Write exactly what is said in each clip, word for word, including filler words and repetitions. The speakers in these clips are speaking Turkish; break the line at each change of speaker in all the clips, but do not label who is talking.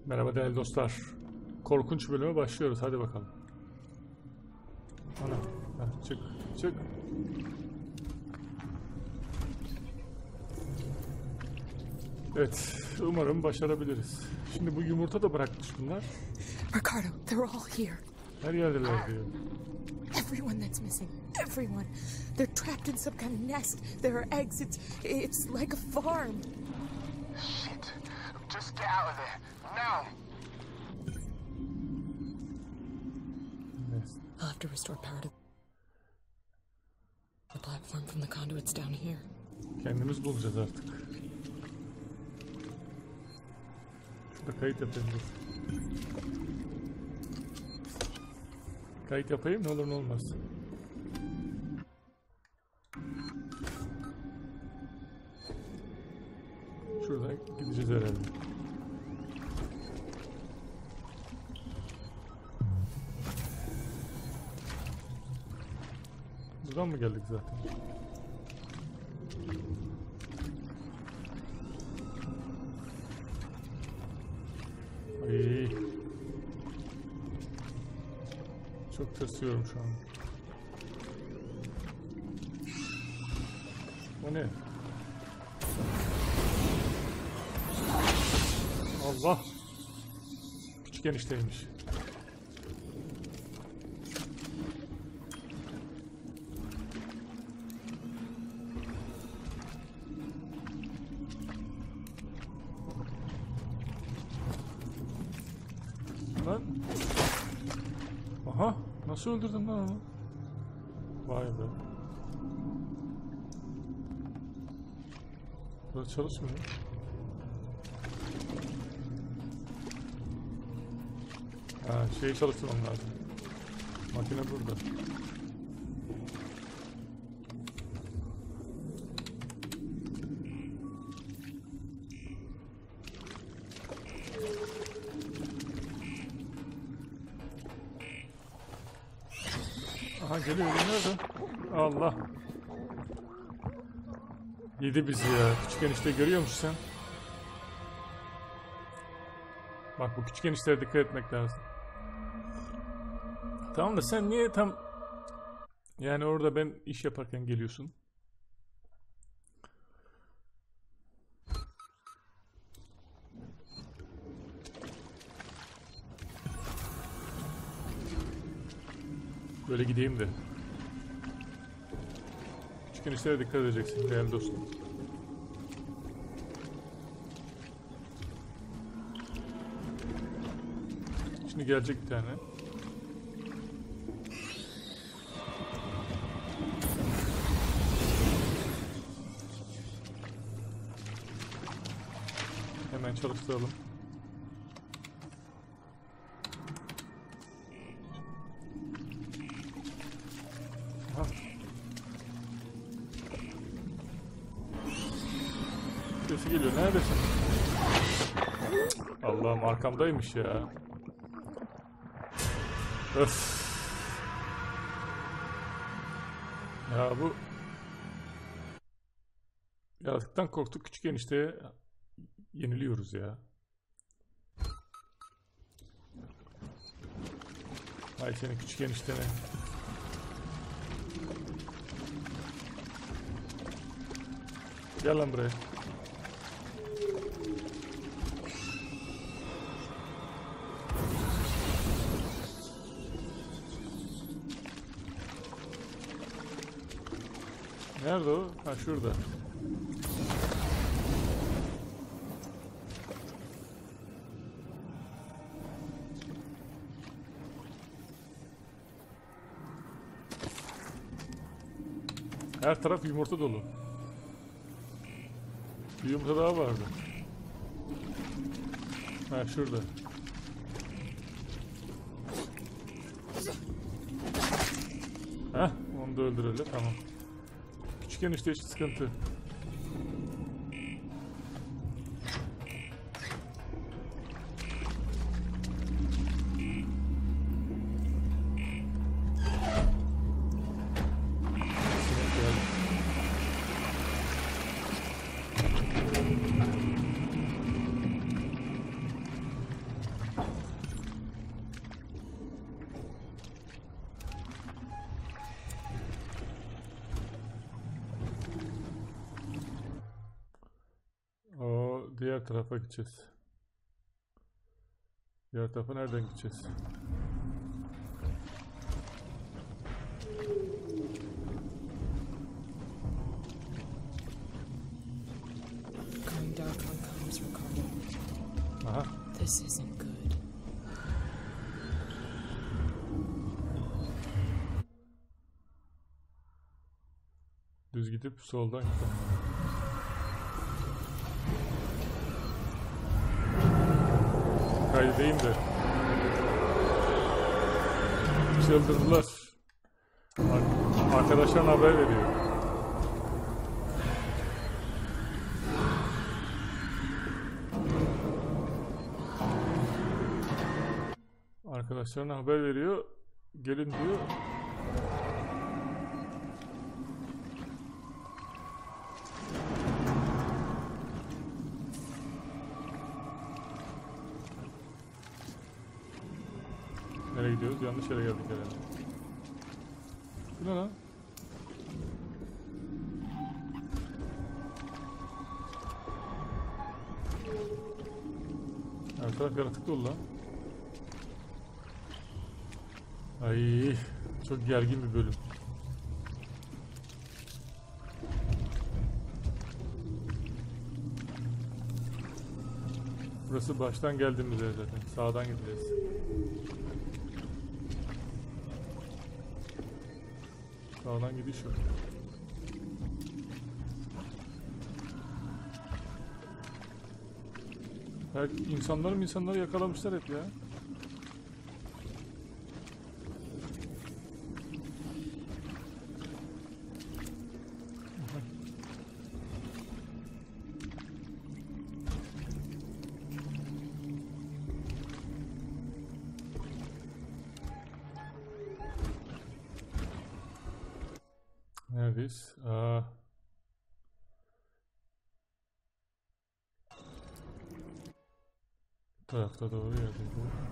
Merhaba değerli dostlar. Korkunç bölüme başlıyoruz. Hadi bakalım. Ana. Heh, çık. Çık. Evet. Umarım başarabiliriz. Şimdi bu yumurta da bırakmış bunlar.
Ricardo, they're all here.
Her yerdeler diyor.
Everyone that's missing. Everyone. They're trapped in some kind of nest. There are eggs. It's, it's like a farm.
Shit. Just get out of there. Now.
Evet.
I'll have to restore power to the platform from the conduits down here.
Kendimiz bulacağız artık. Şurada kayıt yapayım. Dur. Kayıt yapayım, ne olur ne olmaz. Şuradan gideceğiz herhalde. Buradan mı geldik zaten? Ay. Çok tırsıyorum şu an. O ne? Allah! Küçük enişteymiş. Lan! Aha! Nasıl öldürdün lan onu? Vay be. Burası çalışmıyor. Ha, şeyi çalıştırmam lazım. Makine burada. Aha geliyor, nerede? Allah. Yedi bizi ya. Küçük enişte görüyor musun sen? Bak, bu küçük eniştelere dikkat etmek lazım. Tamam da sen niye tam yani orada ben iş yaparken geliyorsun? Böyle gideyim de. Küçük eniştelere dikkat edeceksin değerli dostum. Şimdi gelecek bir tane. Hemen çalıştıralım. Aha. Sesi geliyor. Neredesin? Allah'ım, arkamdaymış ya. Öf. Ya bu yaratıktan korktuk, küçük enişteye yeniliyoruz ya. Ay senin küçük eniştene. Gel lan buraya. Nerede o? Ha, şurada. Her taraf yumurta dolu. Bir yumurta daha vardı. Ha, şurada. Heh, onu da öldürelim, tamam. Küçük enişte hiç sıkıntı. diğer tarafa gideceğiz. Diğer tarafa nereden gideceğiz?
Going dark on comms, Ricardo.
Aha.
This isn't good.
Düz gidip soldan gidelim. Kaydedeyim de. Çıldırdılar. Ar- Arkadaşlarına haber veriyor. Arkadaşlarına haber veriyor. Gelin diyor. Nereye gidiyoruz? Yanlış yere geldik herhalde. Bu ne lan? Her taraf yaratık dolu lan. Ay, çok gergin bir bölüm. Burası baştan geldiğimiz yer zaten. Sağdan gideceğiz. Sağdan gidiş yok. Her insanları insanları yakalamışlar hep ya. Neredeyiz? Aa. Bu tarafta doğru yerdeyiz.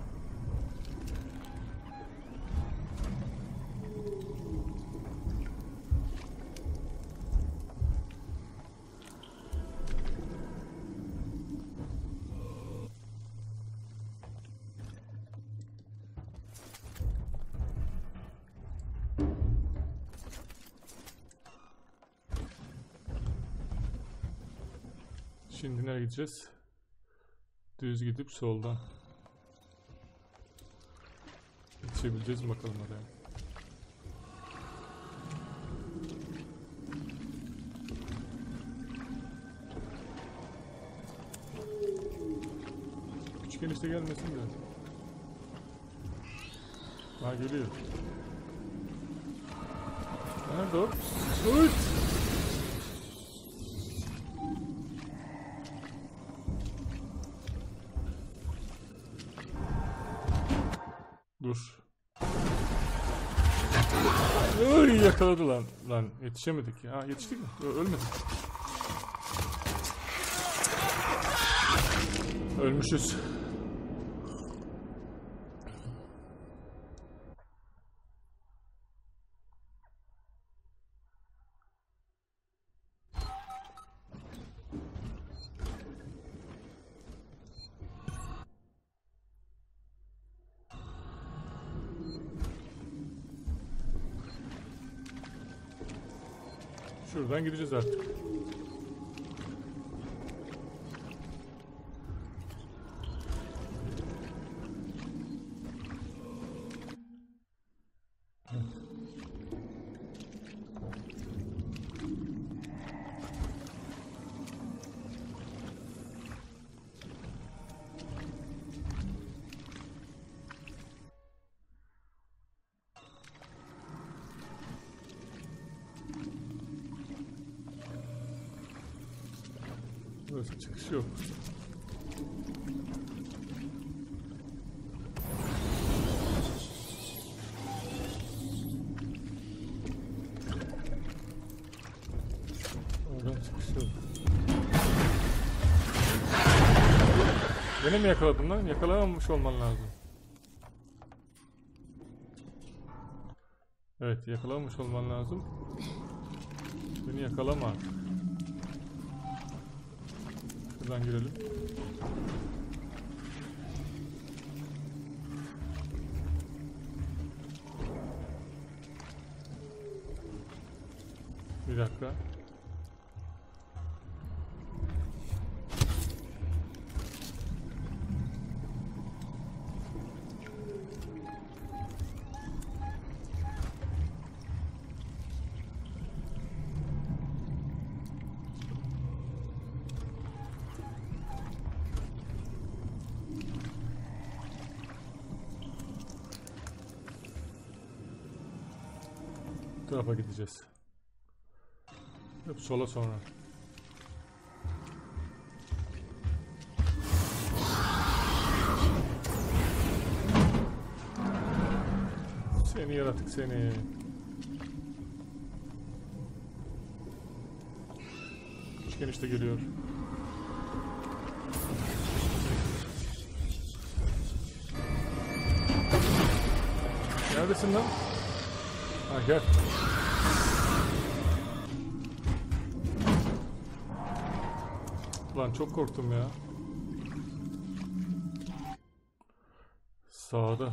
Şimdi nereye gideceğiz? Düz gidip soldan. Yetişebileceğiz mi bakalım oraya? Küçük enişte gelmesin de. Ha geliyor. Nerede o? Uy! Dur. Oy, yakaladı lan. Lan yetişemedik ya. Ha, yetiştik mi? Ö ölmedik. Ölmüşüz. Şuradan gideceğiz artık. Burası çıkış yok. Oradan çıkış yok. Beni mi yakaladın lan? Yakalamamış olman lazım. Evet, yakalamamış olman lazım. Beni yakalama. Şuradan girelim. Bir dakika. Bu tarafa gideceğiz. Hep sola sonra. Seni yaratık seni. Üçgen işte geliyor. Neredesin lan? Ha gel. Lan çok korktum ya. Sağda.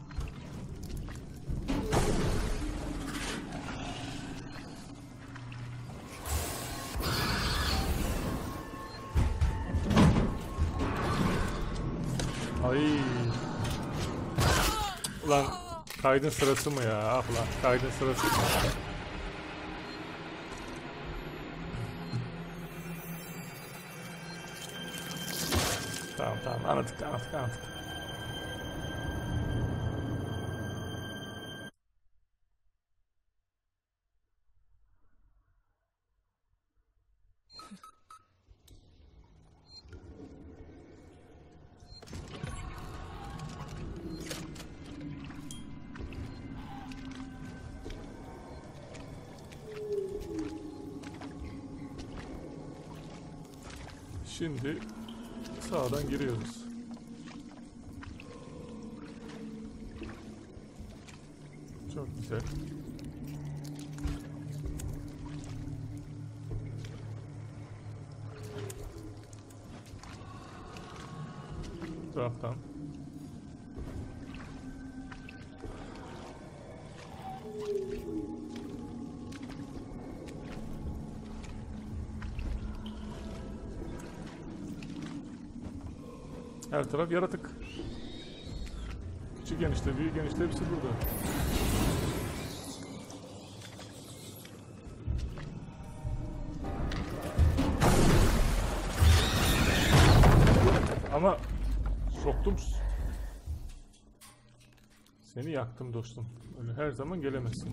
Ay. Ulan kaydın sırası mı ya? Ah lan kaydın sırası mı? Tamam tamam anladık anladık anladık. Şimdi sağdan giriyoruz. Çok güzel. Bu taraftan. Her taraf yaratık. Küçük enişte, büyük enişte hepsi burada. Ama soktum. Seni yaktım dostum. Öyle her zaman gelemezsin.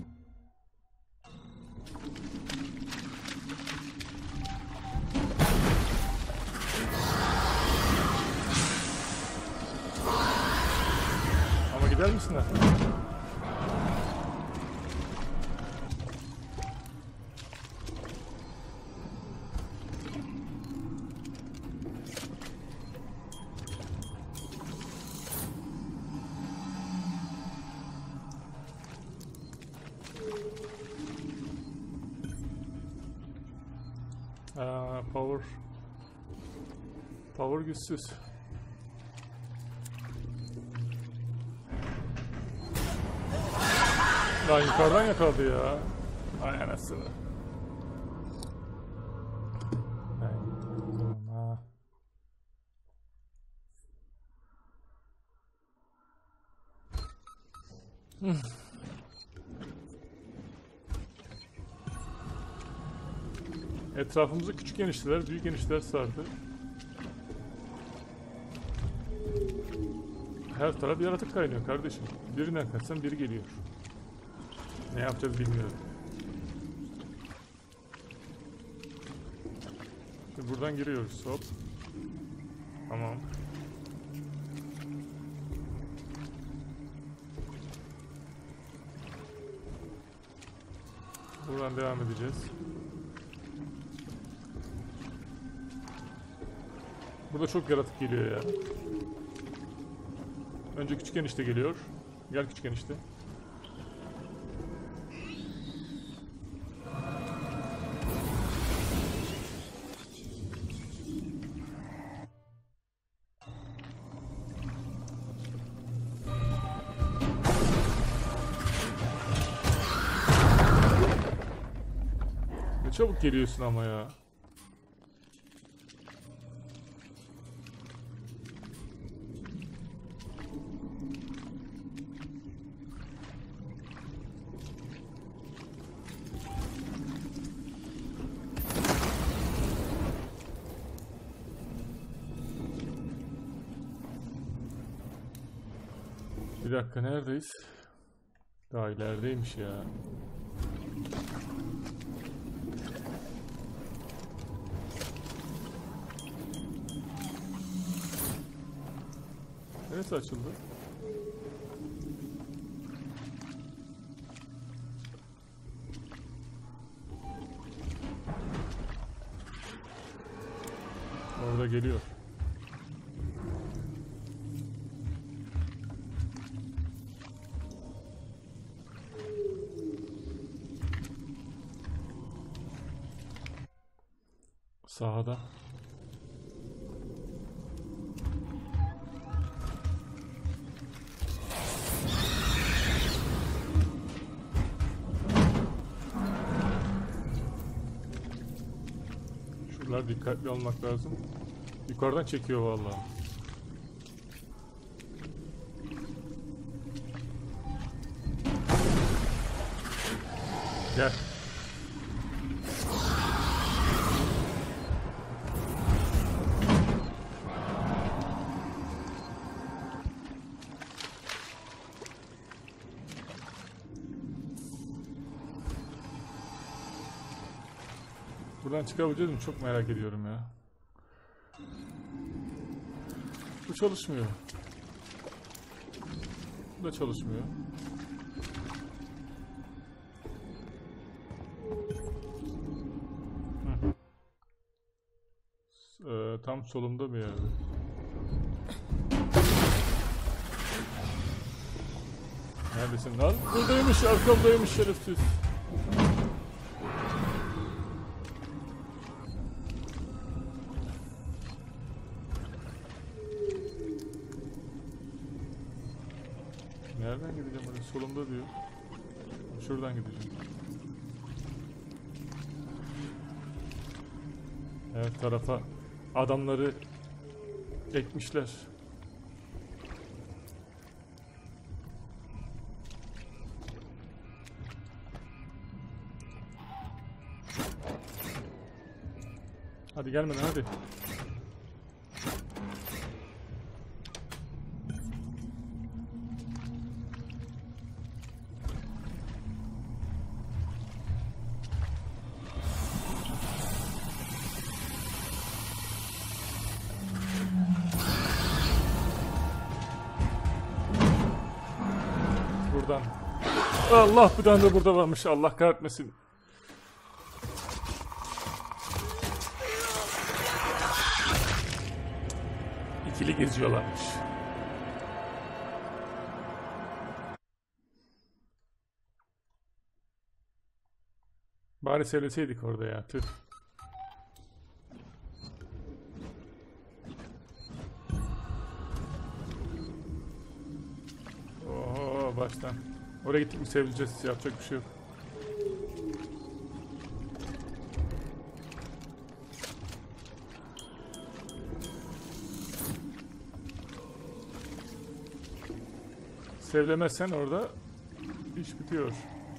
Ama gider misin ha? Aa, power power güçsüz. Lan yukarıdan yakaladı ya. Ay anasını. Ama. Etrafımızı küçük enişteler, büyük enişteler sardı. Her taraf yaratık kaynıyor kardeşim. Birinden kaçsan biri geliyor. Ne yapacağız bilmiyorum. Şimdi buradan giriyoruz. Hop. Tamam. Buradan devam edeceğiz. Burada çok yaratık geliyor ya. Önce küçük enişte geliyor. Gel küçük enişte. çabuk geliyorsun ama ya. Bir dakika, neredeyiz? Daha ilerideymiş ya. Neresi açıldı? Orada geliyor. Sağda. Şuralar dikkatli olmak lazım. Yukarıdan çekiyor vallahi. Gel. Buradan çıkabileceğiz mi? Çok merak ediyorum ya. Bu çalışmıyor. Bu da çalışmıyor. Hı. Ee, tam solumda bir yerde. Neredesin lan? Buradaymış, arkamdaymış şerefsiz. Nereden gideceğim oraya? Solumda diyor. Şuradan gideceğim. Her tarafa adamları ekmişler. Hadi gelmeden hadi. Buradan. Allah, bir tane de burada varmış. Allah kahretmesin. İkili geziyorlarmış. Bari söyleseydik orada ya. Tüh. Oo, baştan. Oraya gittik mi sevileceğiz. Yapacak bir şey yok. Sevlemezsen orada iş bitiyor.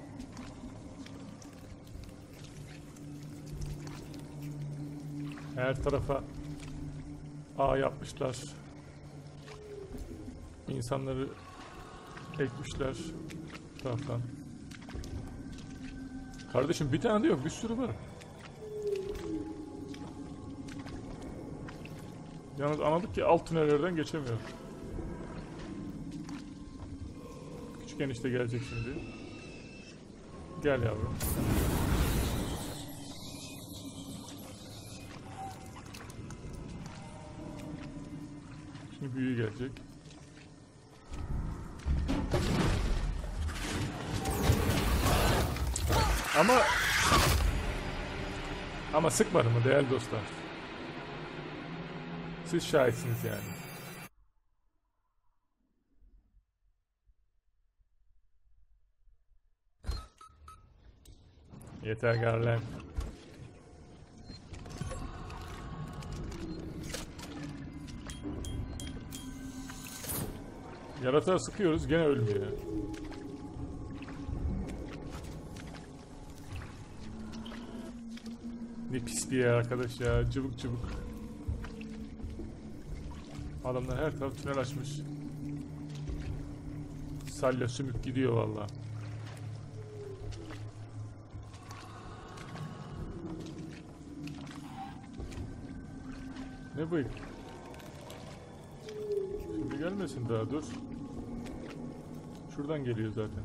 Her tarafa ağ yapmışlar. İnsanları ekmişler taraftan. Kardeşim bir tane de yok, bir sürü var. Yalnız anladık ki alt tünellerden geçemiyor. Küçük enişte gelecek şimdi. Gel yavrum. Şimdi büyüğü gelecek. Ama ama sıkmadı mı değerli dostlar? Siz şahitsiniz yani. Yeter Garland. Yaratığa sıkıyoruz gene ölmüyor. Ne pis bir yer arkadaş ya, cıvık cıvık. Adamlar her taraf tünel açmış. Salya sümük gidiyor vallahi. Ne bıyık? Şimdi gelmesin daha, dur. Şuradan geliyor zaten.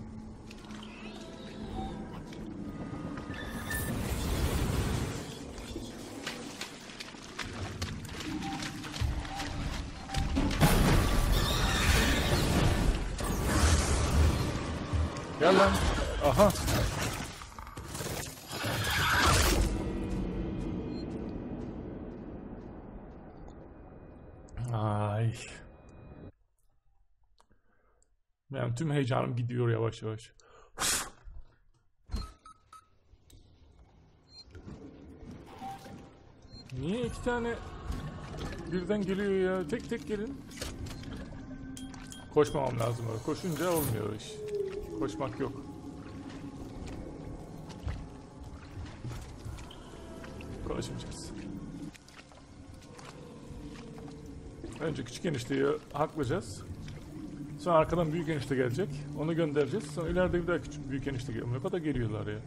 Gel lan. Aha. Ay. Benim tüm heyecanım gidiyor yavaş yavaş. Niye iki tane birden geliyor ya? Tek tek gelin. Koşmamam lazım orada. Koşunca olmuyor o iş. Koşmak yok. Koşmayacağız. Önce küçük enişteyi haklayacağız. Sonra arkadan büyük enişte gelecek. Onu göndereceğiz. Sonra ileride bir daha küçük büyük enişte geliyor. Ne kadar geliyorlar ya.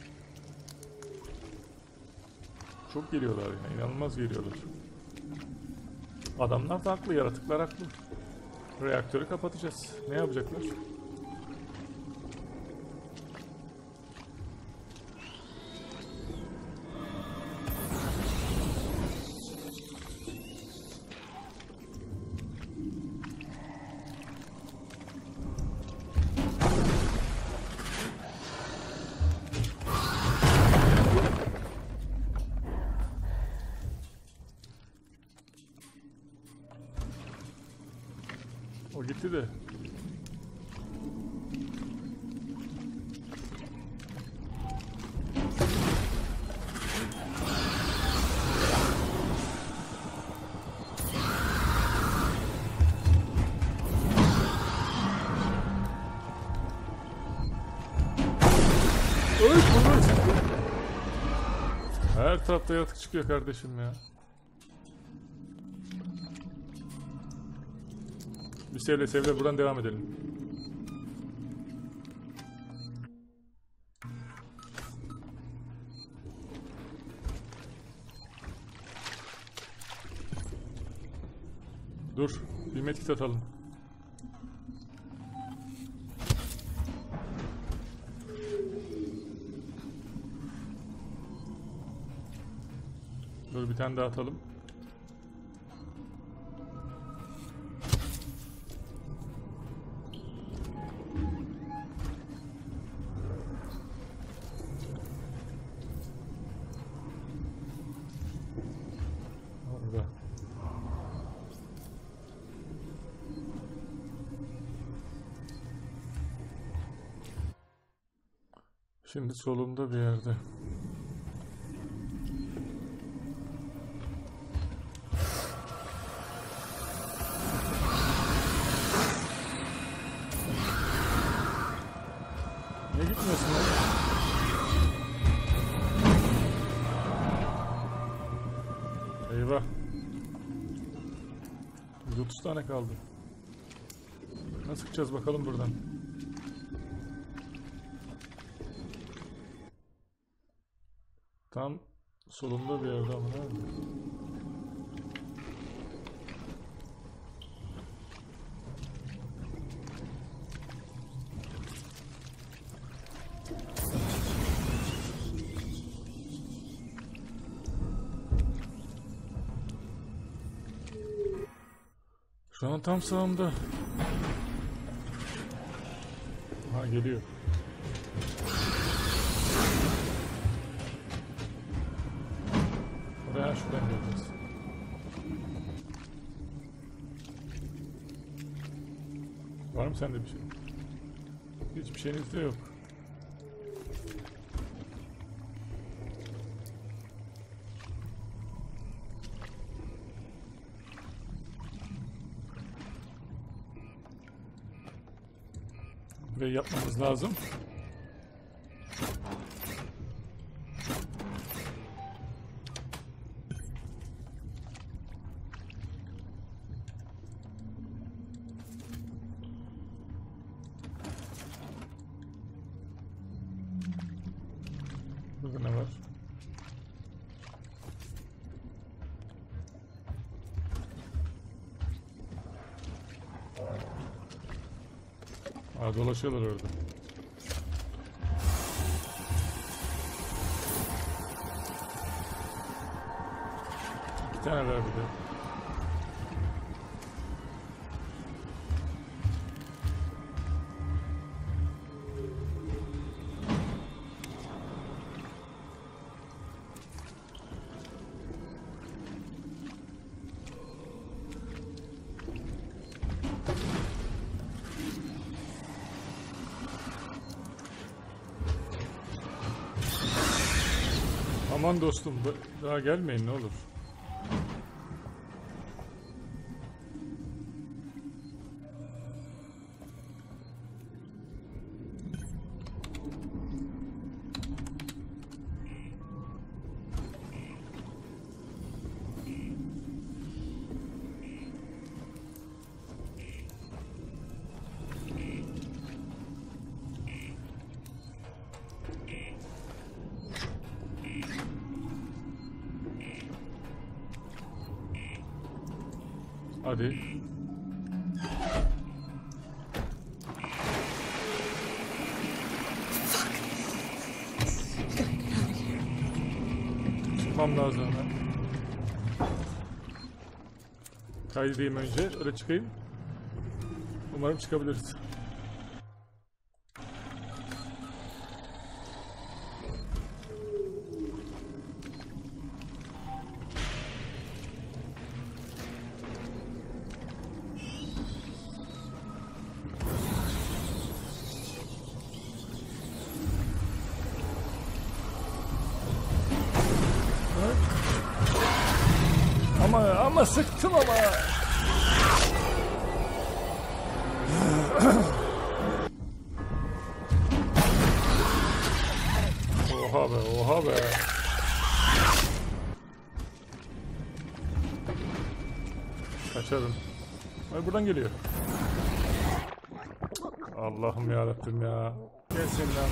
Çok geliyorlar ya. İnanılmaz geliyorlar. Adamlar da haklı. Yaratıklar haklı. Reaktörü kapatacağız. Ne yapacaklar? O gitti de. Oy, bunu. Her tarafta yaratık çıkıyor kardeşim ya. Bir sevle sevle buradan devam edelim. Dur, bir medkit atalım. Dur, bir tane daha atalım. Orada. Şimdi solumda bir yerde. Niye gitmiyorsun lan? Eyvah. yüz otuz tane kaldı. Nasıl çıkacağız bakalım buradan? Tam solumda bir yerde ama nerede? Şu an tam sağımda. Ha, geliyor. Oraya şuradan geleceğiz. Var mı sende bir şey? Hiçbir şeyiniz de yok. Ve yapmamız lazım. Burada ne var? Aa, dolaşıyorlar orada. İki tane var bir de. Aman dostum, daha gelmeyin ne olur. Hadi. Çıkmam lazım hemen. Kaydedeyim önce, öyle çıkayım. Umarım çıkabiliriz. Ama ama sıktım ama. Oha be, oha be. Kaçalım. Ay buradan geliyor. Allah'ım ya Rabbim ya. Gel sen lan.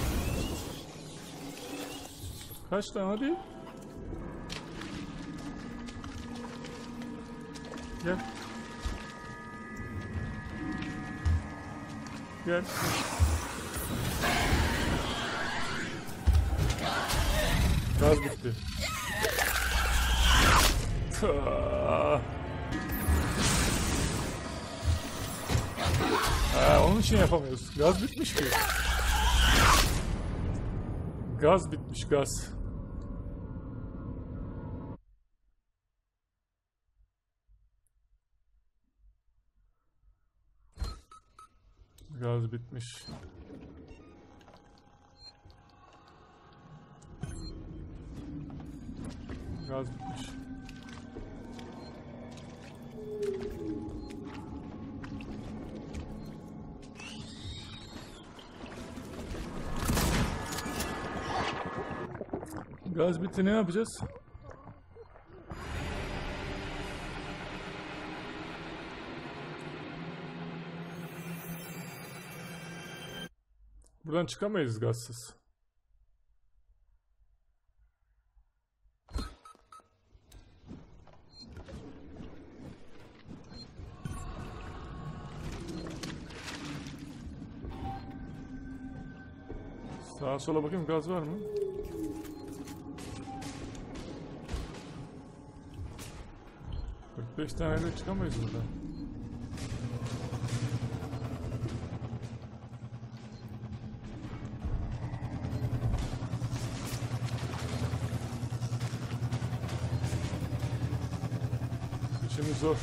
Kaç tane hadi. Gel. Gel. Gaz bitti. Tah. Ha, onun için yapamıyoruz. Gaz bitmiş ki. Gaz bitmiş, gaz. Gaz bitmiş. Gaz bitmiş. Gaz bitti, ne yapacağız? Buradan çıkamayız gazsız. Sağa sola bakayım, gaz var mı? kırk beş tane de çıkamayız buradan. İşimiz zor.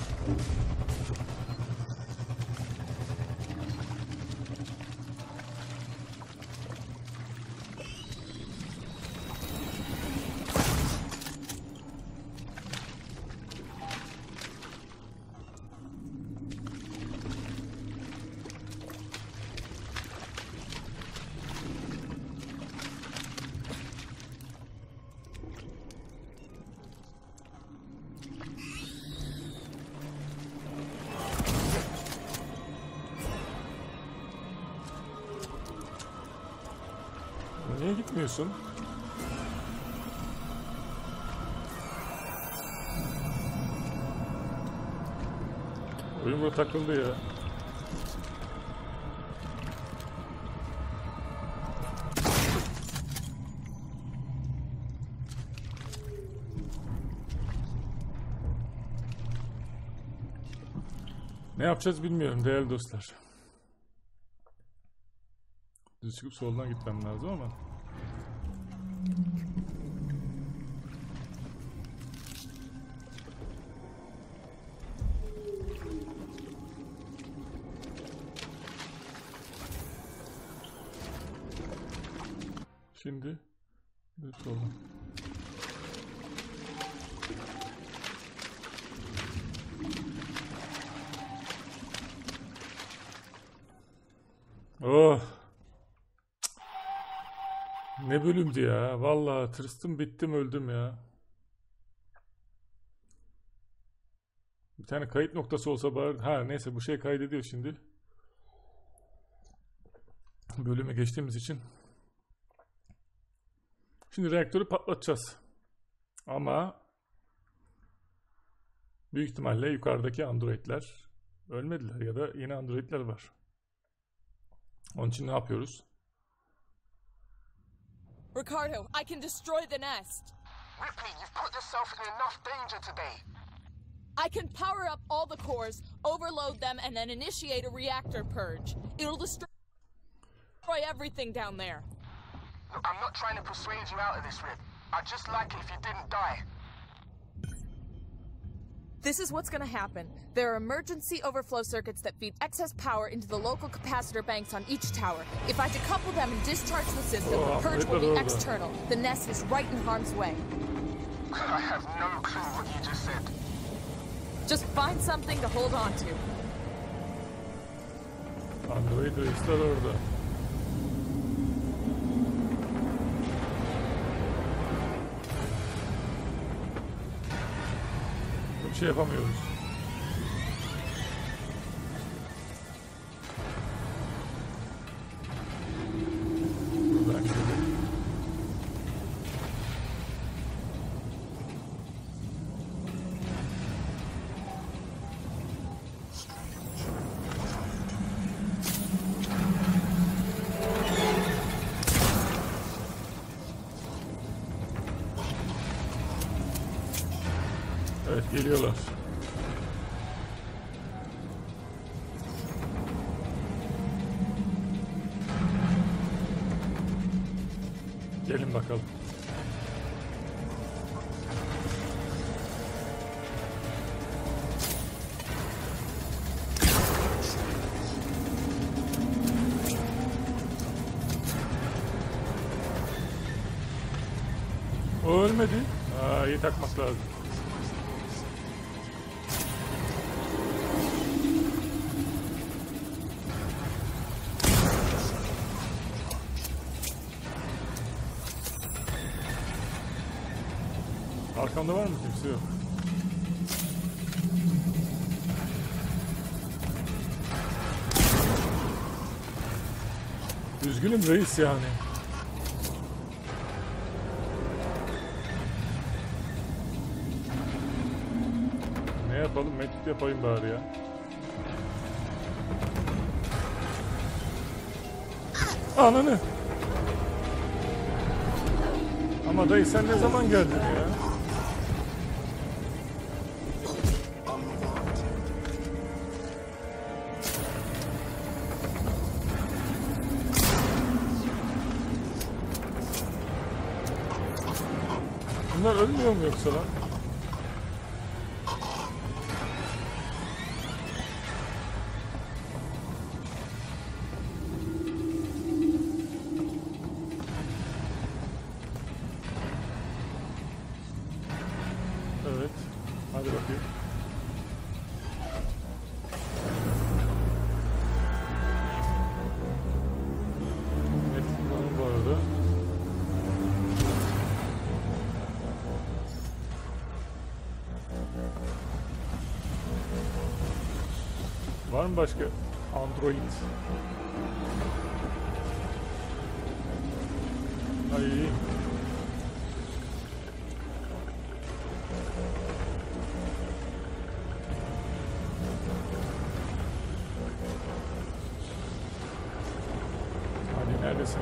Niye gitmiyorsun? Oyun burada takıldı ya. Ne yapacağız bilmiyorum değerli dostlar. Düz çıkıp soldan gitmem lazım ama. Şimdi düz soldan. Oh. Ne bölümdü ya. Vallahi tırstım bittim öldüm ya. Bir tane kayıt noktası olsa bari. Ha neyse bu şey kaydediyor şimdi. Bölüme geçtiğimiz için. Şimdi reaktörü patlatacağız. Ama büyük ihtimalle yukarıdaki androidler ölmediler ya da yeni androidler var. Onun için ne yapıyoruz?
Ricardo, I can destroy the nest.
Ripley, you've put yourself in enough danger today.
I can power up all the cores, overload them, and then initiate a reactor purge. It'll destroy everything down there.
Look, I'm not trying to persuade you out of this, Rip. I'd just like it if you didn't die.
This is what's gonna happen. There are emergency overflow circuits that feed excess power into the local capacitor banks on each tower. If I decouple them and discharge the system,
Oh,
the purge will be
little-
external. The nest is right in harm's way.
I have no clue what you just said.
Just find something to hold on to.
Android reisler orada. Bir şey yapamıyoruz. Buradan gidelim. Evet geliyorlar. Gelin bakalım. O ölmedi. Aa, iyi takmak lazım. Arkamda var mı kimse? Yok. Üzgünüm reis yani. Ne yapalım? Mektup yapayım bari ya. Ananı! Ama dayı sen ne zaman geldin ya? Bunlar ölmüyor mu yoksa lan? Evet. Hadi bakayım. Evet, bu arada. Var mı başka Android? Ay. Hadi neredesin?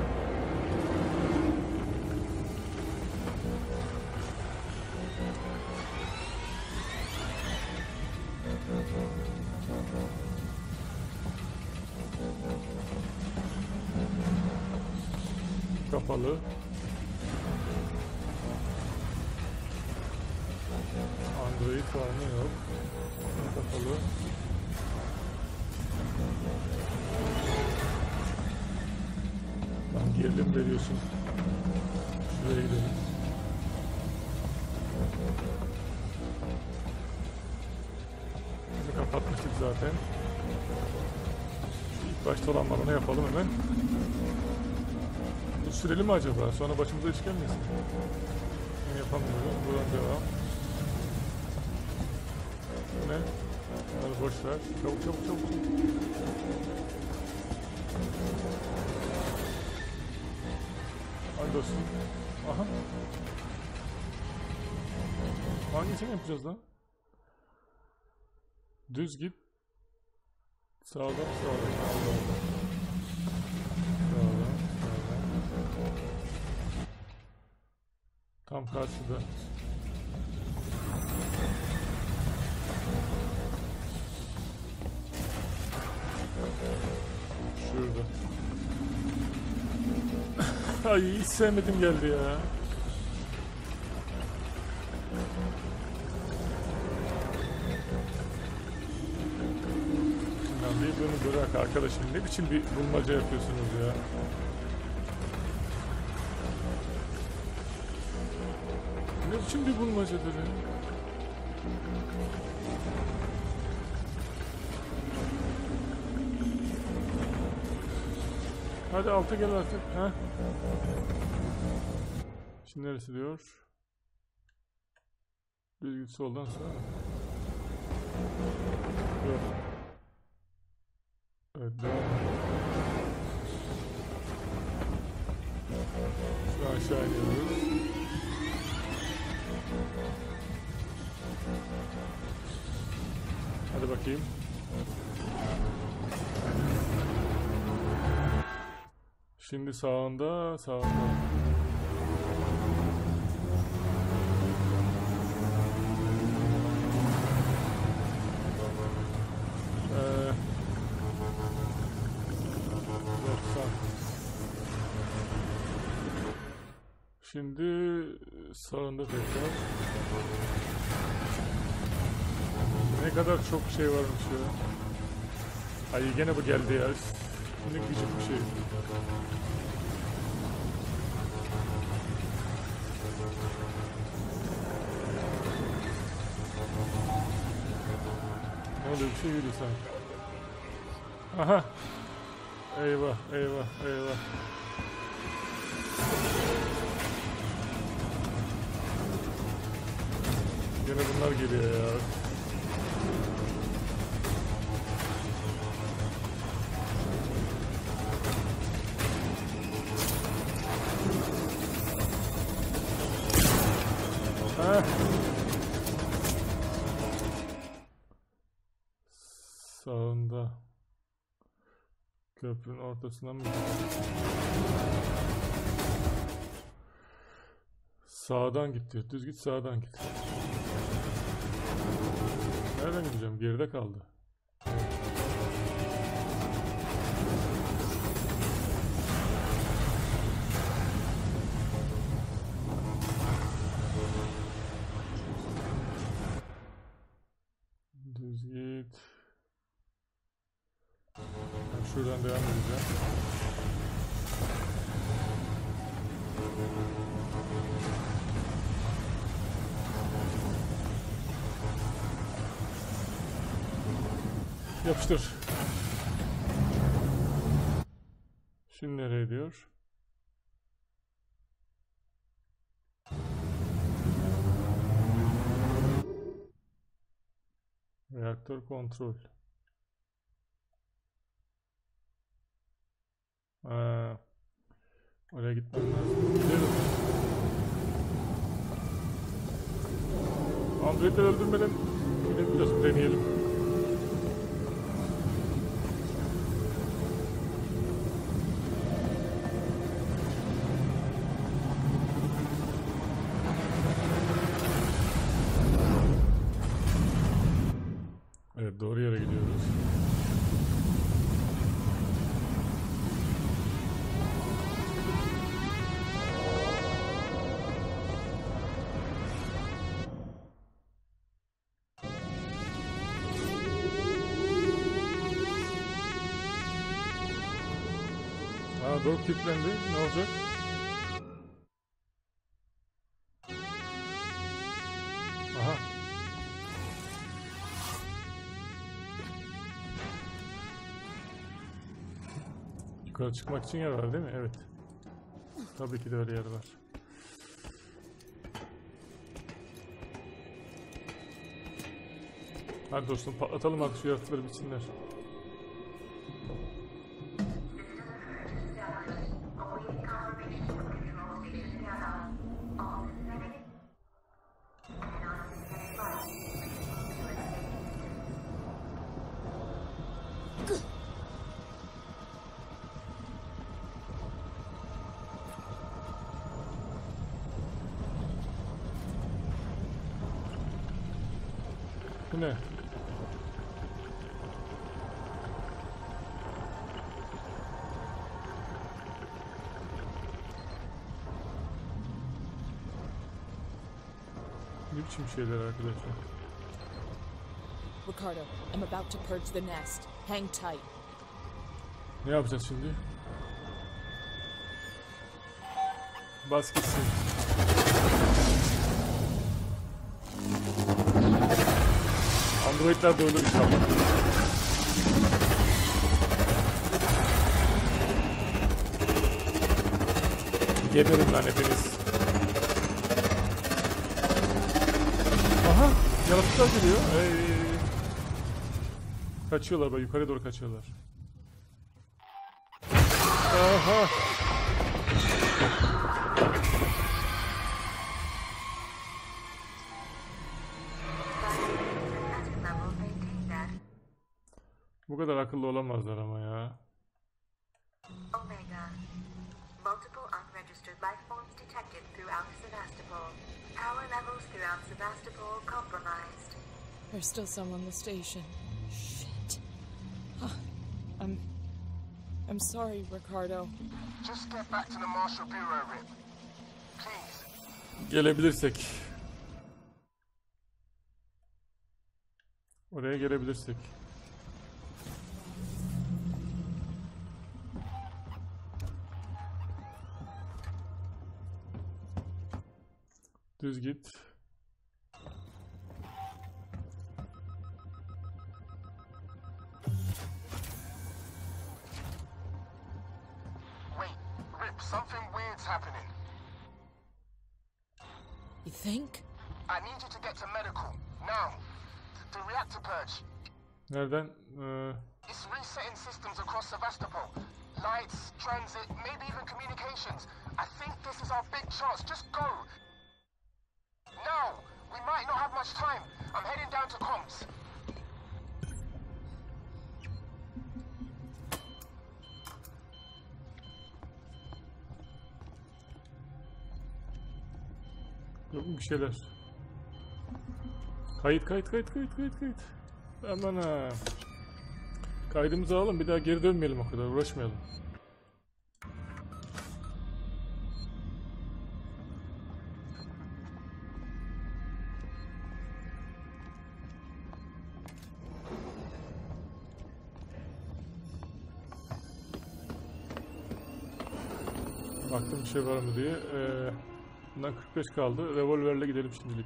Kapalı. Android var mı? Yok. Kapalı. Lan gerilim veriyorsun. Şuraya gidelim. Bunu kapatmıştık zaten. Şu ilk başta olanlarını yapalım hemen. Bu süreli mi acaba? Sonra başımıza iş gelmesin. Ben yapamıyorum. Buradan devam. Bu ne? Bunları boş ver. Çabuk çabuk çabuk. Hadi dostum. Aha. Hangisini yapacağız lan? Düz git. Sağdan sağdan. Allah Allah. Sağdan sağdan. Tam karşıda. Şurada. Ay hiç sevmedim geldi ya. Şundan bir bunu bırak arkadaşım. Ne biçim bir bulmaca yapıyorsunuz ya. Ne biçim bir bulmacadır ya. Hadi alta gel artık. Ha? Şimdi neresi diyor? Düz git soldan sağa. Yok. Evet devam. Şu aşağı iniyoruz. Hadi bakayım. Şimdi sağında, sağında. Ee, doksan. Şimdi sağında tekrar. Ne kadar çok şey varmış ya. Ay gene bu geldi ya. Şimdi küçük bir şey. Ne oluyor, bir şey yürüyor sanki. Aha. Eyvah eyvah eyvah. Gene bunlar geliyor ya. Ha. Sağında. Köprünün ortasından mı? Sağdan git diyor. Düz git sağdan git. Nereden gideceğim? Geride kaldı. Düz git. Ben şuradan devam edeceğim. Yapıştır. Şimdi nereye diyor? Reaktör kontrol. Ha. Oraya gitmem lazım. Gidelim. Android'leri öldürmeden yine biraz deneyelim. Evet, doğru yere gidiyoruz. Aa, doğru kilitlendi. Ne olacak? Aha. Yukarı çıkmak için yer var değil mi? Evet. Tabii ki de öyle yer var. Hadi dostum, patlatalım artık şu yaratıkları bitsinler. Bu ne? Ne biçim şeyler arkadaşlar?
Ricardo, I'm about to purge the nest. Hang tight.
Ne yapacağız şimdi? Bas gitsin. Androidler de ölür inşallah. Geberin lan hepiniz. Aha! Yaratıklar geliyor. Hey. Kaçıyorlar bak, yukarı doğru kaçıyorlar. Aha! Bu kadar akıllı olamazlar ama ya.
Omega. Multiple unregistered life forms detected throughout Sevastopol. Power levels throughout Sevastopol compromised.
There's still some on the station. Shit. Huh. I'm... I'm sorry, Ricardo.
Just get back to the Marshal Bureau, Rip. Please.
Gelebilirsek. Oraya gelebilirsek. Düz git.
Wait, Rip, something weird's happening.
You think?
I need you to get to medical, now. The reactor purge.
Nereden? Ee,
It's resetting systems across Sevastopol. Lights, transit, maybe even communications. I think this is our big chance. Just go. Now! We might not have much time. I'm heading down to comms.
yok mu bir şeyler? Kayıt kayıt kayıt kayıt kayıt kayıt. Aman ha. Kaydımızı alalım, bir daha geri dönmeyelim, o kadar uğraşmayalım. Baktım bir şey var mı diye. Ee, bundan kırk beş kaldı. Revolverle gidelim şimdilik.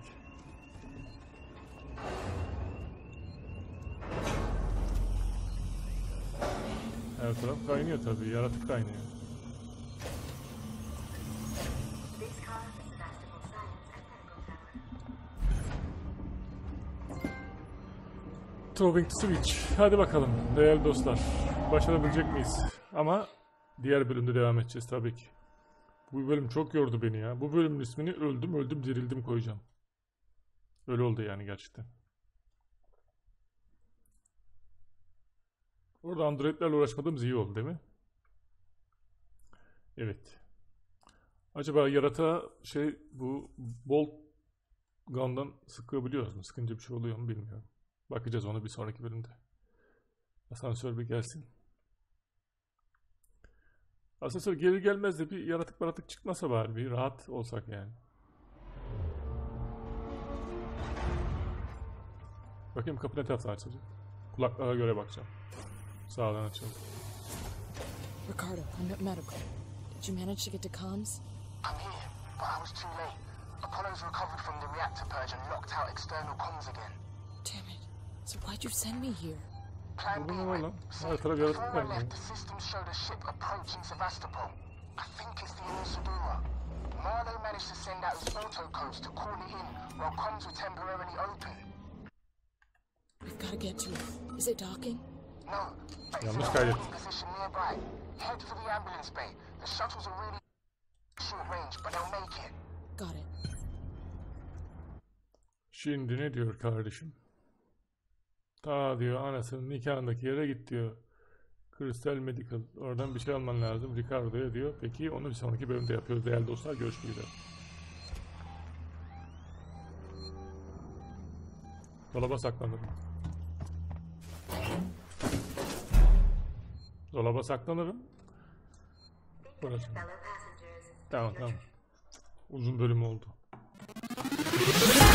Her taraf kaynıyor tabii. Yaratık kaynıyor.
This car is the Sevastopol Science and Medical Tower.
Throwing to switch. Hadi bakalım değerli dostlar. Başarabilecek miyiz? Ama diğer bölümde devam edeceğiz tabii ki. Bu bölüm çok yordu beni ya. Bu bölümün ismini öldüm öldüm dirildim koyacağım. Öyle oldu yani gerçekten. Orada androidlerle uğraşmadığımız iyi oldu değil mi? Evet. Acaba yaratığa şey bu bolt gun'dan sıkabiliyoruz mu? Sıkınca bir şey oluyor mu bilmiyorum. Bakacağız ona bir sonraki bölümde. Asansör bir gelsin. Asansör gelir gelmez de bir yaratık baratık çıkmasa bari bir rahat olsak yani. Bakayım kapı ne taraftan açılacak. Kulaklara göre bakacağım. Sağdan açalım.
Ricardo, I'm at medical. Did you manage to get to comms?
I'm here, but I was too late. Apollo's recovered from the reactor purge and locked out external comms again.
Damn it. So why'd you send me here?
Plan B
Bu ne
went.
lan?
See,
Her taraf yaratık
before
var
I
yani.
left, the systems showed a ship approaching Sevastopol. I think it's the Inosudura. Marlowe managed to send out his auto codes to call it in while comms were temporarily open.
We've got to get to it. Is it docking?
No, but it's in
Yanlış
a
kaydet.
holding position nearby. Head for the ambulance bay. The shuttles are really short range, but they'll make it.
Got it.
Şimdi ne diyor kardeşim? Ta diyor anasının nikahındaki yere git diyor. Crystal Medical. Oradan bir şey alman lazım. Ricardo'ya diyor. Peki onu bir sonraki bölümde yapıyoruz. Değerli dostlar görüşmek üzere. Dolaba saklanırım. Dolaba saklanırım. Burası.
Fellow passengers.
Tamam tamam. Uzun bölüm oldu.